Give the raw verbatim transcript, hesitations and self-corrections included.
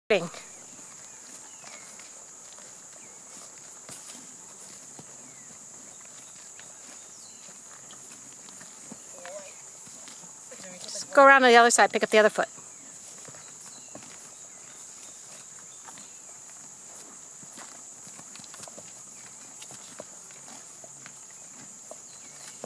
Go around to the other side, pick up the other foot.